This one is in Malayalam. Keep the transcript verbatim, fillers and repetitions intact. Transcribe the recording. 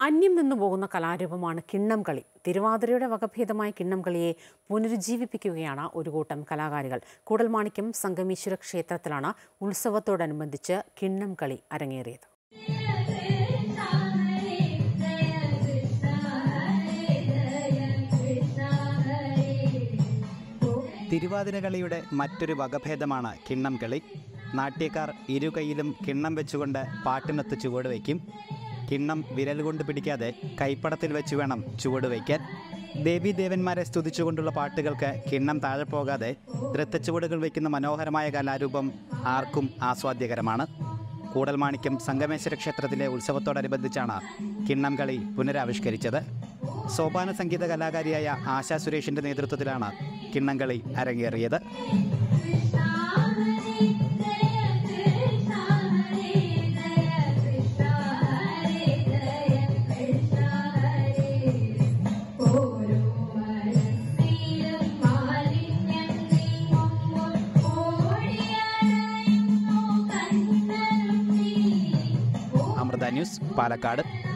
അന്യം നിന്നു പോകുന്ന കലാരൂപമാണ് കിണ്ണം കളി. തിരുവാതിരയുടെ വകഭേദമായ കിണ്ണം കളിയെ പുനരുജ്ജീവിപ്പിക്കുകയാണ് ഒരു കൂട്ടം കലാകാരികൾ. കൂടൽമാണിക്യം സംഗമേശ്വര ക്ഷേത്രത്തിലാണ് ഉത്സവത്തോടനുബന്ധിച്ച് കിണ്ണം കളി അരങ്ങേറിയത്. തിരുവാതിര കളിയുടെ മറ്റൊരു വകഭേദമാണ് കിണ്ണം കളി. നാട്യക്കാർ ഇരുകൈയിലും കിണ്ണം വെച്ചുകൊണ്ട് പാട്ടിനൊത്ത് ചുവട് വയ്ക്കും. കിണ്ണം വിരൽ കൊണ്ട് പിടിക്കാതെ കൈപ്പടത്തിൽ വെച്ച് വേണം ചുവട് വയ്ക്കാൻ. ദേവീദേവന്മാരെ സ്തുതിച്ചുകൊണ്ടുള്ള പാട്ടുകൾക്ക് കിണ്ണം താഴെ പോകാതെ നൃത്തച്ചുവടുകൾ വയ്ക്കുന്ന മനോഹരമായ കലാരൂപം ആർക്കും ആസ്വാദ്യകരമാണ്. കൂടൽമാണിക്യം സംഗമേശ്വര ക്ഷേത്രത്തിലെ ഉത്സവത്തോടനുബന്ധിച്ചാണ് കിണ്ണം കളി പുനരാവിഷ്കരിച്ചത്. സോപാന സംഗീത കലാകാരിയായ ആശാ സുരേഷിൻ്റെ നേതൃത്വത്തിലാണ് കിണ്ണം കളി അരങ്ങേറിയത്. അമൃത ന്യൂസ്, പാലക്കാട്.